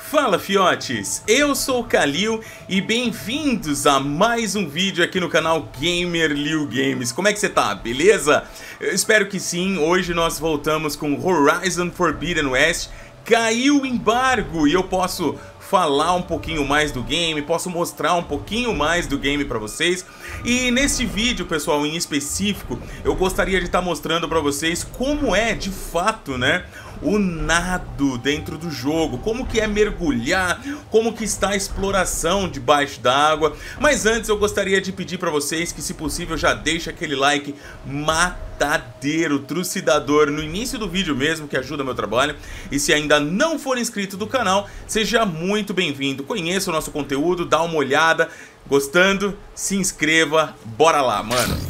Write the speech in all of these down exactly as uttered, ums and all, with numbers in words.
Fala fiotes, eu sou o Kalil e bem-vindos a mais um vídeo aqui no canal Gamer Liu Games. Como é que você tá, beleza? Eu espero que sim. Hoje nós voltamos com Horizon Forbidden West. Caiu o embargo e eu posso falar um pouquinho mais do game, posso mostrar um pouquinho mais do game pra vocês. E nesse vídeo, pessoal, em específico, eu gostaria de estar mostrando pra vocês como é, de fato, né, o nado dentro do jogo, como que é mergulhar, como que está a exploração debaixo d'água. Mas antes eu gostaria de pedir pra vocês que, se possível, já deixe aquele like matadeiro, trucidador no início do vídeo mesmo, que ajuda meu trabalho. E se ainda não for inscrito do canal, seja muito bem-vindo, conheça o nosso conteúdo, dá uma olhada, gostando, se inscreva, bora lá, mano.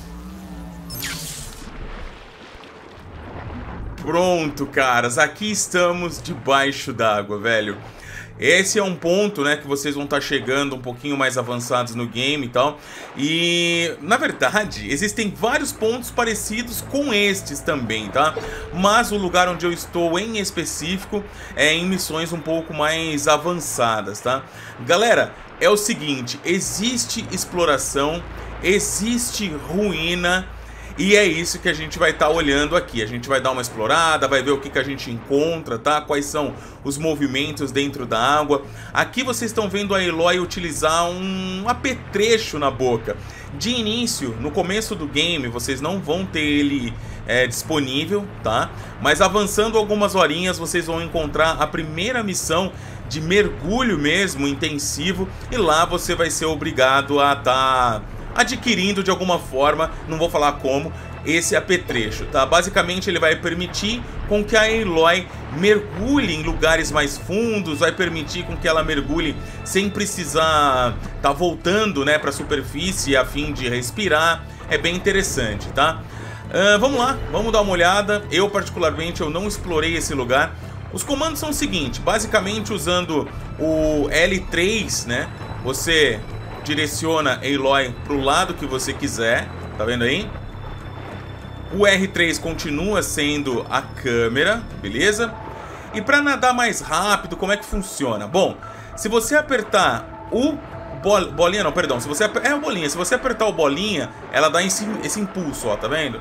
Pronto, caras, aqui estamos debaixo d'água, velho. Esse é um ponto, né, que vocês vão estar chegando um pouquinho mais avançados no game e tal. E, na verdade, existem vários pontos parecidos com estes também, tá? Mas o lugar onde eu estou em específico é em missões um pouco mais avançadas, tá? Galera, é o seguinte, existe exploração, existe ruína. E é isso que a gente vai estar olhando aqui. A gente vai dar uma explorada, vai ver o que, que a gente encontra, tá? Quais são os movimentos dentro da água. Aqui vocês estão vendo a Aloy utilizar um apetrecho na boca. De início, no começo do game, vocês não vão ter ele é, disponível, tá? Mas avançando algumas horinhas, vocês vão encontrar a primeira missão de mergulho mesmo, intensivo. E lá você vai ser obrigado a estar adquirindo de alguma forma, não vou falar como, esse apetrecho, tá? Basicamente ele vai permitir com que a Aloy mergulhe em lugares mais fundos, vai permitir com que ela mergulhe sem precisar tá voltando, né, para a superfície a fim de respirar. É bem interessante, tá? Uh, vamos lá, vamos dar uma olhada. Eu particularmente eu não explorei esse lugar. Os comandos são o seguinte, basicamente usando o L três, né, você direciona a Aloy pro lado que você quiser, tá vendo aí? O R três continua sendo a câmera, beleza? E para nadar mais rápido, como é que funciona? Bom, se você apertar o bol... bolinha, não, perdão, se você aper... é a bolinha, se você apertar o bolinha, ela dá esse, esse impulso, ó, tá vendo?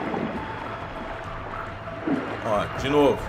Ó, de novo.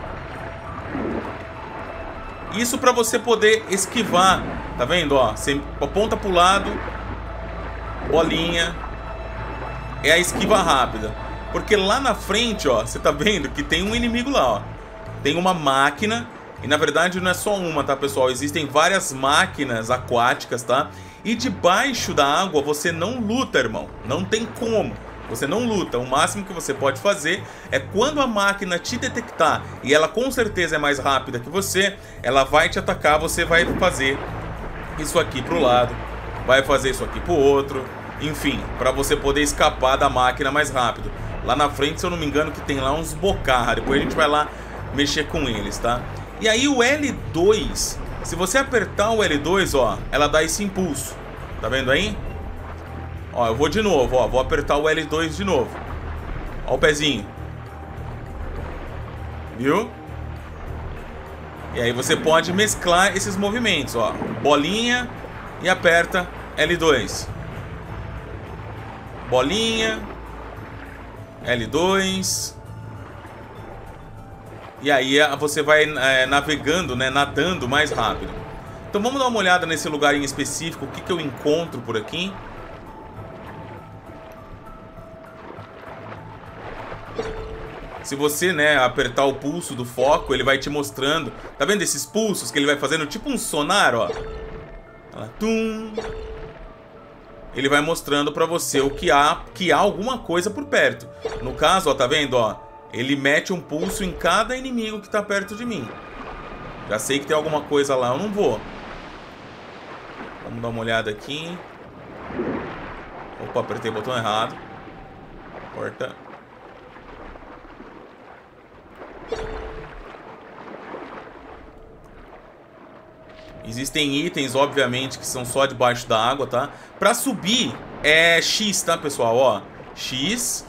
Isso para você poder esquivar, tá vendo, ó? Você aponta pro lado, bolinha, é a esquiva rápida. Porque lá na frente, ó, você tá vendo que tem um inimigo lá, ó. Tem uma máquina, e na verdade não é só uma, tá, pessoal? Existem várias máquinas aquáticas, tá? E debaixo da água você não luta, irmão. Não tem como. Você não luta, o máximo que você pode fazer é quando a máquina te detectar e ela com certeza é mais rápida que você, ela vai te atacar, você vai fazer isso aqui pro lado, vai fazer isso aqui pro outro, enfim, para você poder escapar da máquina mais rápido. Lá na frente, se eu não me engano, que tem lá uns bocarra, depois a gente vai lá mexer com eles, tá? E aí o L dois, se você apertar o L dois, ó, ela dá esse impulso, tá vendo aí? Ó, eu vou de novo, ó, vou apertar o L dois de novo. Ó o pezinho. Viu? E aí você pode mesclar esses movimentos, ó. Bolinha e aperta L dois. Bolinha, L dois. E aí você vai é, navegando, né, nadando mais rápido. Então vamos dar uma olhada nesse lugar em específico, o que, que eu encontro por aqui. Se você, né, apertar o pulso do foco, ele vai te mostrando. Tá vendo esses pulsos que ele vai fazendo? Tipo um sonar, ó. Tum. Ele vai mostrando pra você o que há, que há alguma coisa por perto. No caso, ó, tá vendo, ó? Ele mete um pulso em cada inimigo que tá perto de mim. Já sei que tem alguma coisa lá, eu não vou. Vamos dar uma olhada aqui. Opa, apertei o botão errado. Porta. Existem itens, obviamente, que são só debaixo da água, tá? Pra subir é X, tá, pessoal? Ó, X.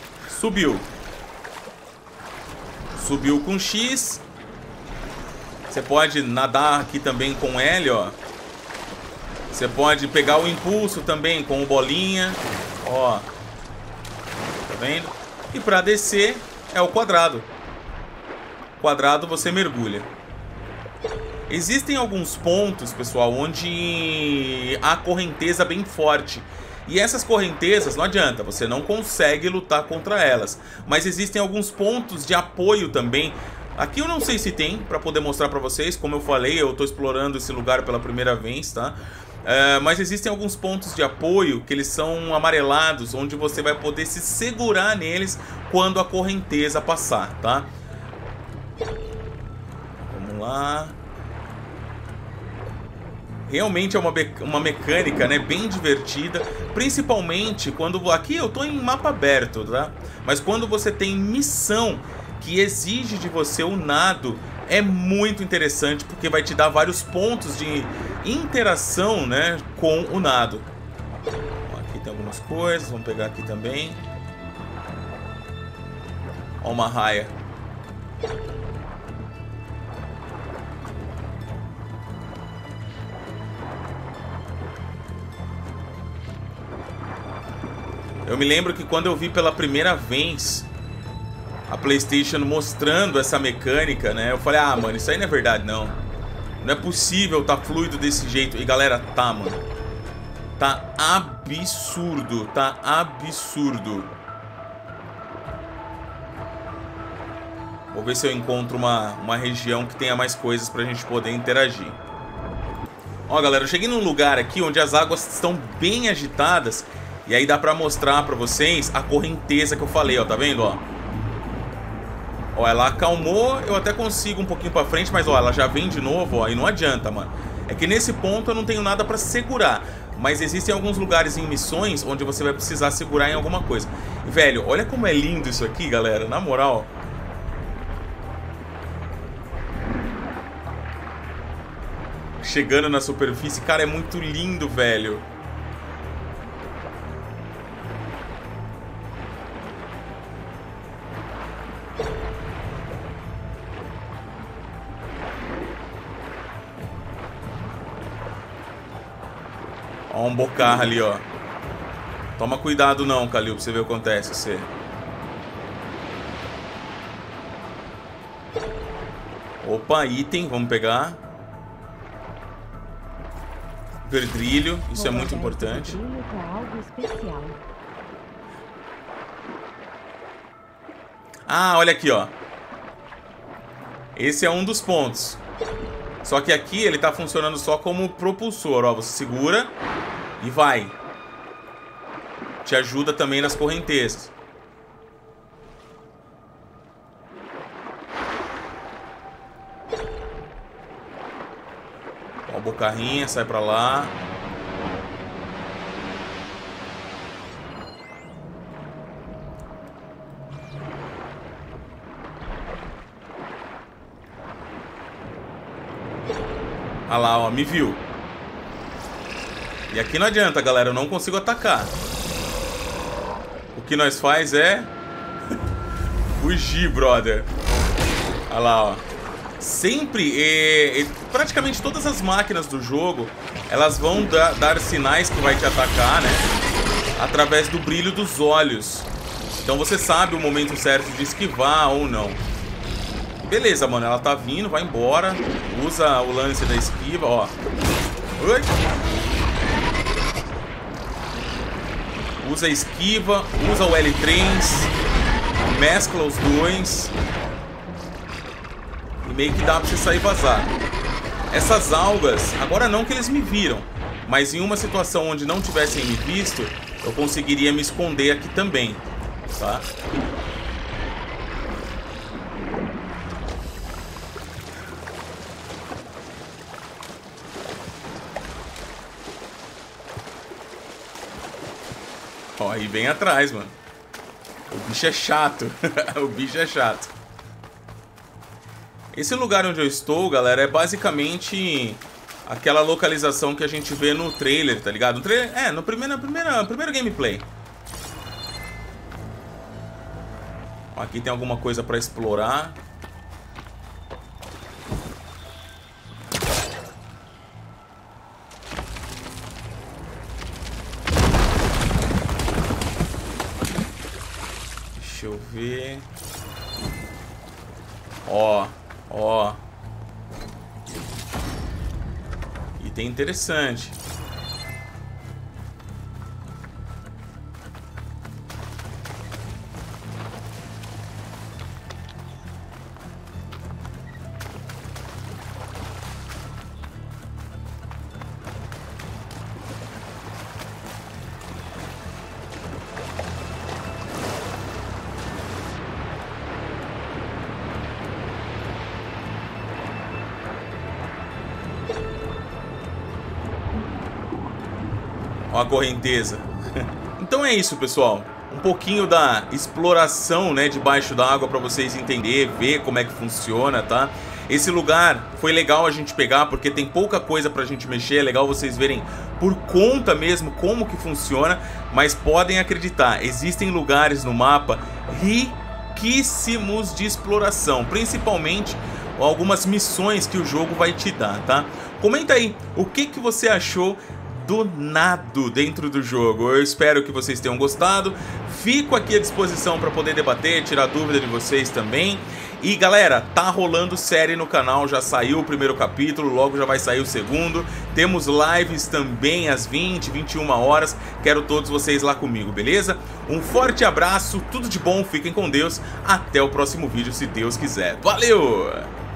Subiu. Subiu com X. Você pode nadar aqui também com L, ó. Você pode pegar o impulso também com o bolinha. Ó. Tá vendo? E pra descer é o quadrado. Quadrado você mergulha. Existem alguns pontos, pessoal, onde há correnteza bem forte. E essas correntezas, não adianta, você não consegue lutar contra elas. Mas existem alguns pontos de apoio também. Aqui eu não sei se tem, pra poder mostrar pra vocês. Como eu falei, eu tô explorando esse lugar pela primeira vez, tá? Uh, mas existem alguns pontos de apoio que eles são amarelados, onde você vai poder se segurar neles quando a correnteza passar, tá? Vamos lá. Realmente é uma, uma mecânica, né, bem divertida, principalmente quando... Aqui eu tô em mapa aberto, tá? Mas quando você tem missão que exige de você o nado, é muito interessante, porque vai te dar vários pontos de interação, né, com o nado. Aqui tem algumas coisas, vamos pegar aqui também. Ó, uma raia. Eu me lembro que quando eu vi pela primeira vez a PlayStation mostrando essa mecânica, né? Eu falei, ah, mano, isso aí não é verdade, não. Não é possível tá fluido desse jeito. E galera, tá, mano. Tá absurdo, tá absurdo. Vou ver se eu encontro uma, uma região que tenha mais coisas pra gente poder interagir. Ó, galera, eu cheguei num lugar aqui onde as águas estão bem agitadas. E aí dá pra mostrar pra vocês a correnteza que eu falei, ó, tá vendo, ó? Ó, ela acalmou, eu até consigo um pouquinho pra frente, mas ó, ela já vem de novo, ó, e não adianta, mano. É que nesse ponto eu não tenho nada pra segurar, mas existem alguns lugares em missões onde você vai precisar segurar em alguma coisa. E, velho, olha como é lindo isso aqui, galera, na moral. Chegando na superfície, cara, é muito lindo, velho. Ó, um bocarra ali, ó. Toma cuidado não, Kalil, pra você ver o que acontece. Você. Opa, item, vamos pegar. Verdrilho, isso Vou é muito importante. Ah, olha aqui, ó. Esse é um dos pontos. Só que aqui ele tá funcionando só como propulsor, ó. Você segura e vai. Te ajuda também nas correntezas. Ó, bocarrinha, sai pra lá. Olha lá, ó, me viu. E aqui não adianta, galera, eu não consigo atacar. O que nós faz é fugir, brother. Olha lá, ó. Sempre, é, é, praticamente todas as máquinas do jogo, elas vão da, dar sinais que vai te atacar, né? Através do brilho dos olhos. Então você sabe o momento certo de esquivar ou não. Beleza, mano, ela tá vindo, vai embora. Usa o lance da esquiva, ó. Oi. Usa a esquiva, usa o L três. Mescla os dois. E meio que dá pra você sair e vazar. Essas algas, agora não que eles me viram, mas em uma situação onde não tivessem me visto, eu conseguiria me esconder aqui também, tá? Ó, aí bem atrás, mano. O bicho é chato. O bicho é chato. Esse lugar onde eu estou, galera, é basicamente aquela localização que a gente vê no trailer, tá ligado? No trailer, é, no primeiro, no primeiro, no primeiro gameplay. Ó, aqui tem alguma coisa pra explorar. Deixa eu ver. Ó, ó. Item interessante. Ó a correnteza. Então é isso, pessoal. Um pouquinho da exploração, né, debaixo d'água para vocês entenderem, ver como é que funciona, tá? Esse lugar foi legal a gente pegar porque tem pouca coisa pra gente mexer. É legal vocês verem por conta mesmo como que funciona. Mas podem acreditar, existem lugares no mapa riquíssimos de exploração, principalmente algumas missões que o jogo vai te dar, tá? Comenta aí o que que você achou do nado dentro do jogo. Eu espero que vocês tenham gostado. Fico aqui à disposição para poder debater, tirar dúvida de vocês também. E galera, tá rolando série no canal, já saiu o primeiro capítulo, logo já vai sair o segundo. Temos lives também às vinte, vinte e uma horas. Quero todos vocês lá comigo, beleza? Um forte abraço, tudo de bom, fiquem com Deus. Até o próximo vídeo, se Deus quiser. Valeu!